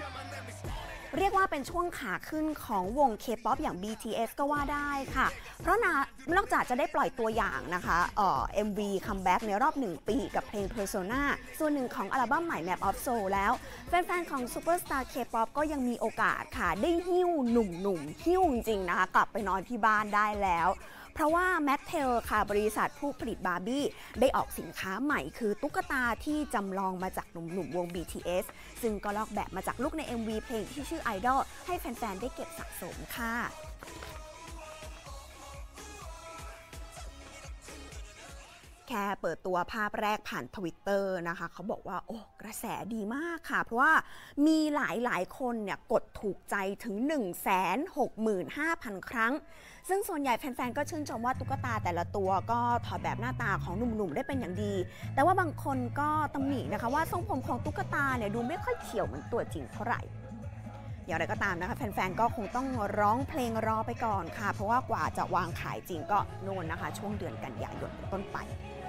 เรียกว่าเป็นช่วงขาขึ้นของวง K-POP อย่าง BTS ก็ว่าได้ค่ะเพราะนอกจากจะได้ปล่อยตัวอย่างนะคะMV Comeback ในรอบ1ปีกับเพลง Persona ส่วนหนึ่งของอัลบั้มใหม่ Map of Soul แล้วแฟนๆของ Superstar K-POP ก็ยังมีโอกาสค่ะได้หิ้วหนุ่มๆหิ้วจริงๆนะคะกลับไปนอนที่บ้านได้แล้วเพราะว่า Mattel ค่ะบริษัทผู้ผลิตบาร์บี้ได้ออกสินค้าใหม่คือตุ๊กตาที่จำลองมาจากหนุ่มๆวง BTS ซึ่งก็ลอกแบบมาจากลุคใน MV เพลงที่ชื่อ Idol ให้แฟนๆได้เก็บสะสมค่ะแค่เปิดตัวภาพแรกผ่าน Twitter นะคะเขาบอกว่าโอ้กระแสดีมากค่ะเพราะว่ามีหลายคนเนี่ยกดถูกใจถึง 165,000 ครั้งซึ่งส่วนใหญ่แฟนๆก็ชื่นชมว่าตุ๊กตาแต่ละตัวก็ถอดแบบหน้าตาของหนุ่มๆได้เป็นอย่างดีแต่ว่าบางคนก็ตำหนินะคะว่าทรงผมของตุ๊กตาเนี่ยดูไม่ค่อยเขียวเหมือนตัวจริงเท่าไหร่อย่างไรก็ตามนะคะแฟนๆก็คงต้องร้องเพลงรอไปก่อนค่ะเพราะว่ากว่าจะวางขายจริงก็โน่นนะคะช่วงเดือนกันยายนเป็นต้นไป